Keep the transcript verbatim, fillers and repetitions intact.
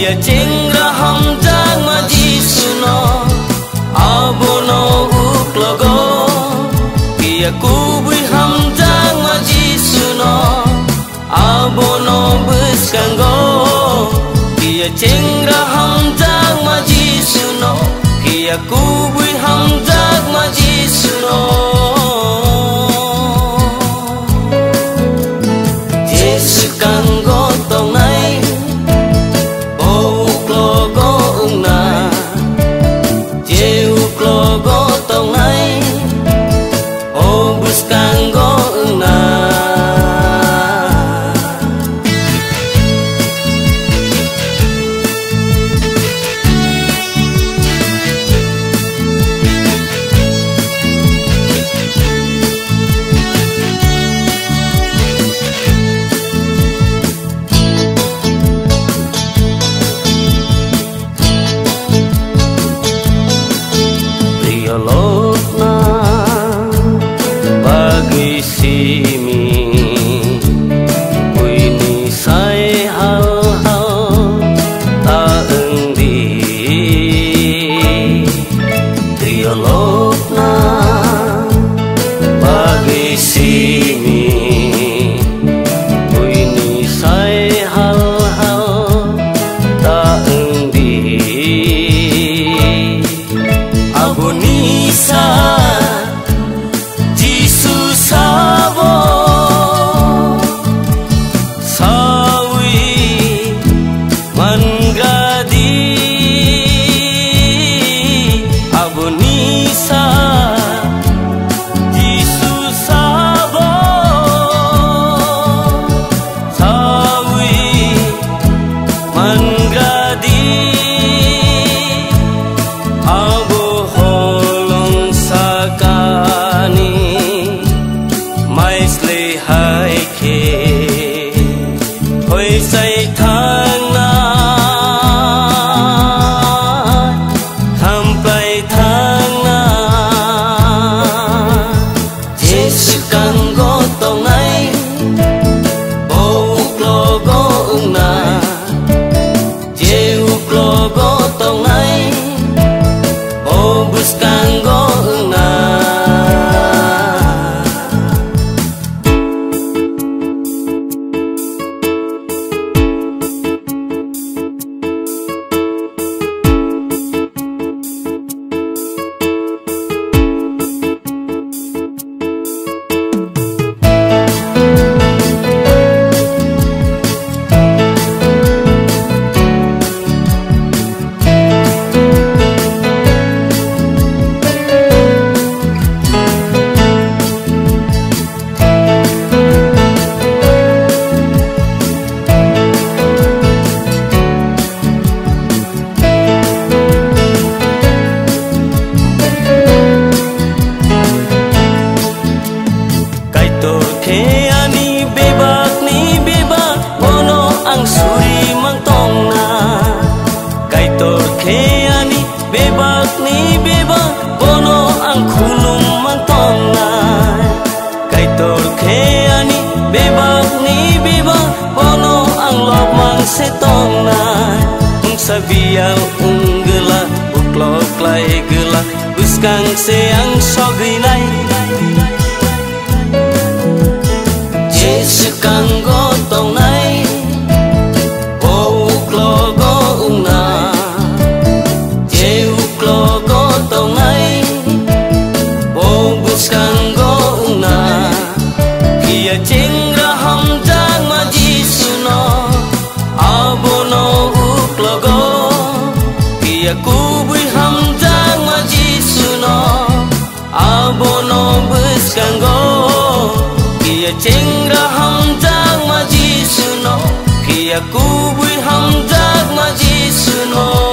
kia chingra hamjang maji suno abono uklogo kia kubui hamjang maji suno abono buskango kia chingra hamjang maji suno kia kubui hamjang maji suno Yesu kanggo tongai o uklogo ungna je uklogo tongai o buskango ungna Lokna bagi simi kuini sai hal-hal tak endi Lokna bagi simi kuini sai hal-hal tak endi Abunisa Jisu sabo sawi mangradi Abunisa Jisu sabo sawi mangradi Abu holong sakani mais lehai ke hoi sai thang na sampai thang na Yesu kanggo tongai o uklogo ungna je uklogo tongai buskango ungna ang suri mangtong na kay torke ani bebak ni bebak bono ang kulum mangtong na kay torke ani bebak ni bebak bono ang lopmang setong na ung sabiang unggela uklok lai gela buskang seang soginai Yesu kanggo tongai Kia chingra hamjang maji suno abono uklogo Kia kubui hamjang maji suno abono buskango Kia chingra hamjang maji suno Kia kubui hamjang maji suno